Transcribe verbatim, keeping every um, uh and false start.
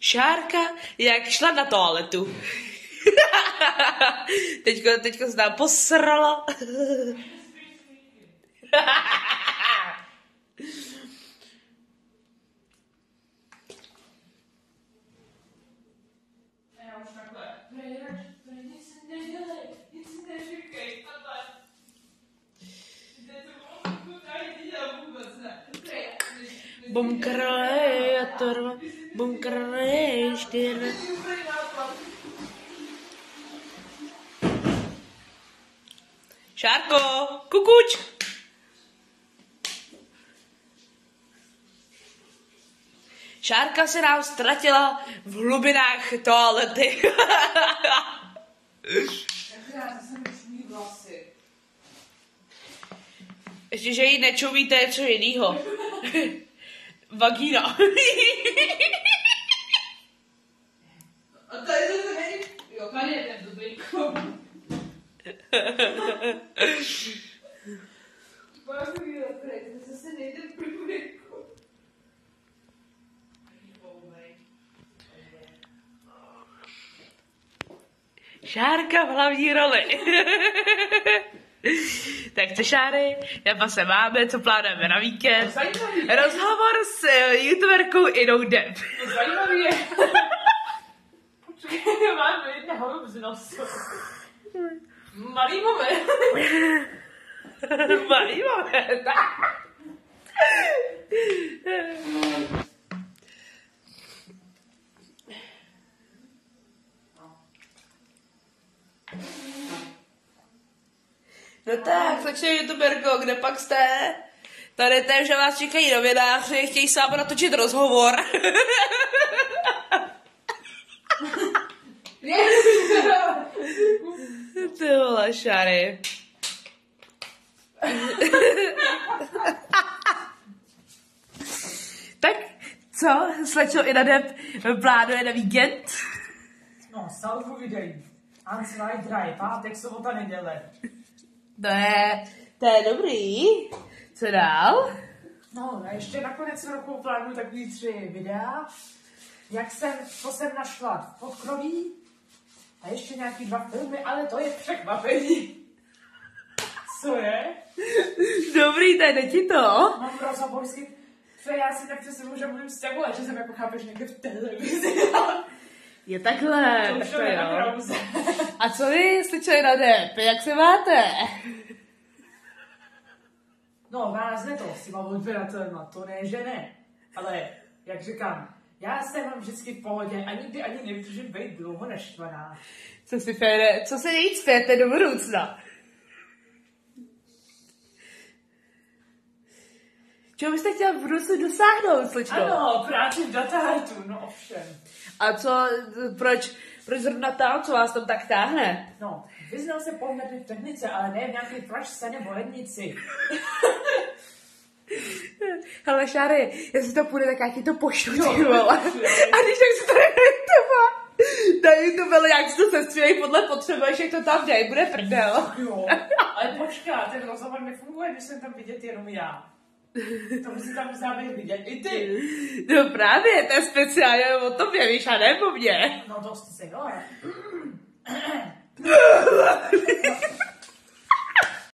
Šárka, jak šla na toaletu. teďko, teďko se tam posrala. Bum kreator, bum kreator. Šárko, kukuč. Šárka se nám ztratila v hlubinách toalety. Ještě, že jí nečumíte něco jinýho. Vagína. A tady to není... Jo, tady je ten dobrýko. Baví, to zase nejde dobrýko. Šárka v hlavní roli. Tak co, Šáry, jak se máme, co plánujeme na víkend? Rozhovor s uh, youtuberkou Inou Depp. To zajímavý je. Počkej, mám do jednoho z nosu. Malý moment. Malý moment. No tak, začne youtuberko, kde pak jste? Tady to, že vás čekají novináři, chtějí s vámi natočit rozhovor. Ty vole, Šary. Tak, co, slečno Ina Depp plánuje na víkend? No, salvu videí. Eins, zwei, drei, pátek, sobota, neděle. To je, to je dobrý. Co dál? No, a ještě nakonec roku plánuju takový tři videa. Jak jsem, co jsem našla v podkroví. A ještě nějaký dva filmy, ale to je překvapení. Co je? Dobrý, tady ti to. Mám rozhovorsky, co já si tak představuji, že budu stěhovat, že jsem jako chápeš někde v televizi. Je takhle. To už tak to je jo. na kauze. A co vy, slyčo Ina Depp, jak se máte? No, vázne to s těma odběratelema, to ne, že ne. Ale, jak říkám, já jsem mám vždycky v pohodě a nikdy ani nevydržím být dlouho naštvaná. Co si Fére, co se nejvíc pěte do budoucna? Čeho byste chtěla v budoucnu dosáhnout, slično? Ano, práci v datahartu, no ovšem. A co, proč, proč zrovna tam, co vás tam tak táhne? No, vyznal se poměrně v technice, ale ne v nějaké pražce nebo lednici. Hele, Šáry, jestli to půjde, tak já ti to pošlu, ty Jo, vole. pošli. A když tak se to na YouTube, na YouTube, ale jak si to sestřílej podle potřeby, jak to tam dej, bude prdel. Jo, ale počkej, ten rozhovor nefunguje, když jsem tam vidět jenom já. To musí tam musí být vidět i ty. No právě, to je speciálně o tobě, víš, a ne po mně. No dost si, no.